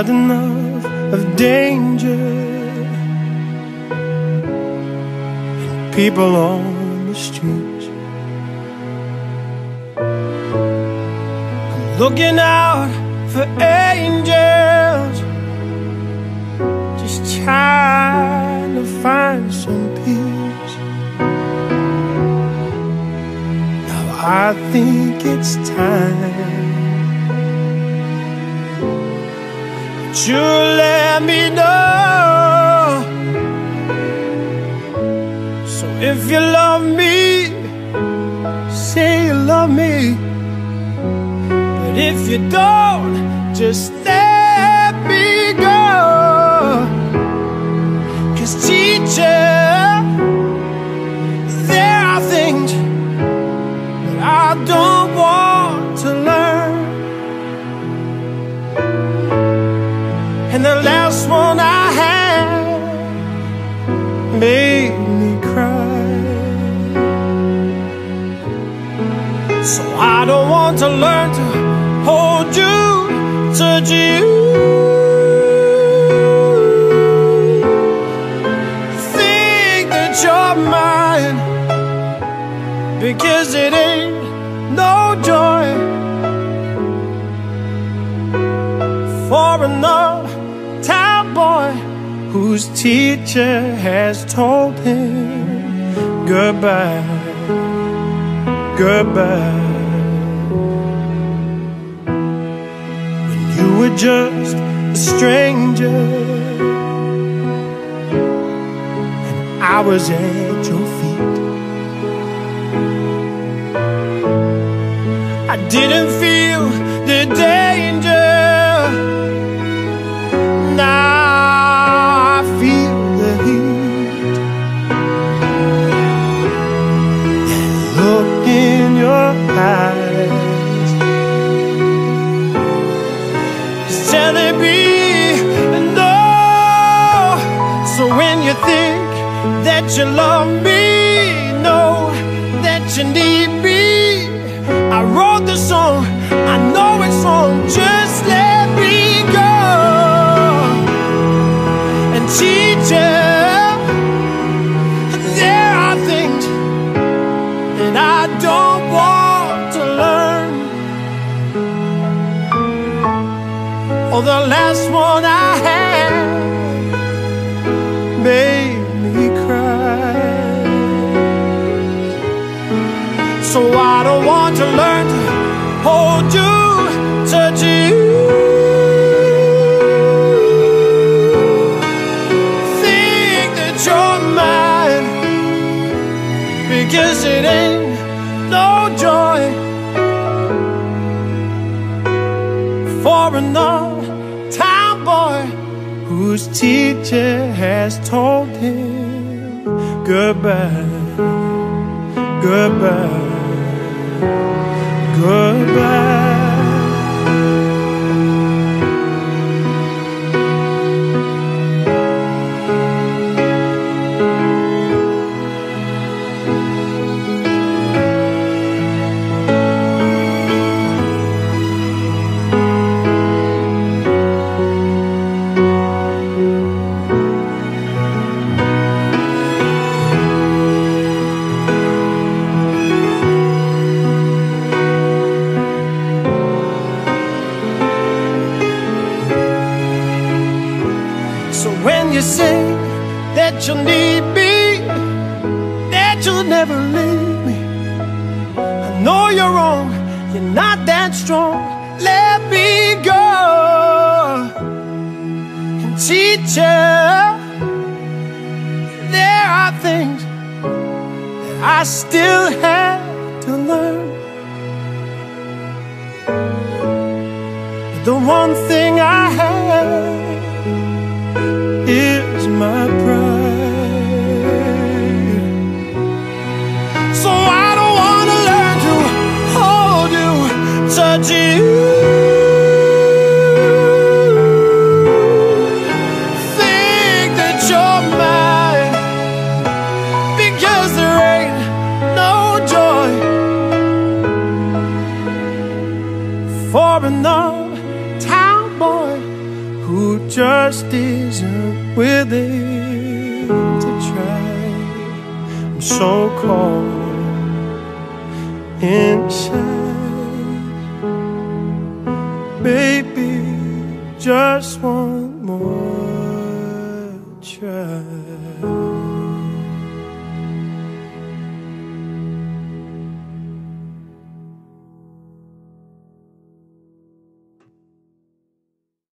had enough of danger and people on the streets. I'm looking out for angels, just trying to find some peace. Now I think it's time you let me know. So if you love me, say you love me. But if you don't, just let me go. 'Cause teacher, there are things that I don't want to learn. And the last one I had made me cry. So I don't want to learn to hold you, touch you, think that you're mine, because it ain't no joy for enough town boy whose teacher has told him goodbye, goodbye. When you were just a stranger and I was at your feet, I didn't feel the danger. Now I feel the heat. That look in your eyes is telling me no. So when you think that you love me, know that you need me. I wrote the song, I know it's wrong, just let me go. Teacher, there are things that I don't want to learn. Oh, the last one I had made me cry. So I don't want to learn to hold you, touch you, because it ain't no joy for another town boy whose teacher has told him goodbye, goodbye, goodbye. You say that you'll need me, that you'll never leave me. I know you're wrong, you're not that strong. Let me go. And teacher, there are things that I still have to learn. But the one thing I have is my pride. So I don't want to learn to hold you, touch you, think that you're mine, because there ain't no joy for another town boy who just isn't willing to try. I'm so cold inside. Baby, just one more try.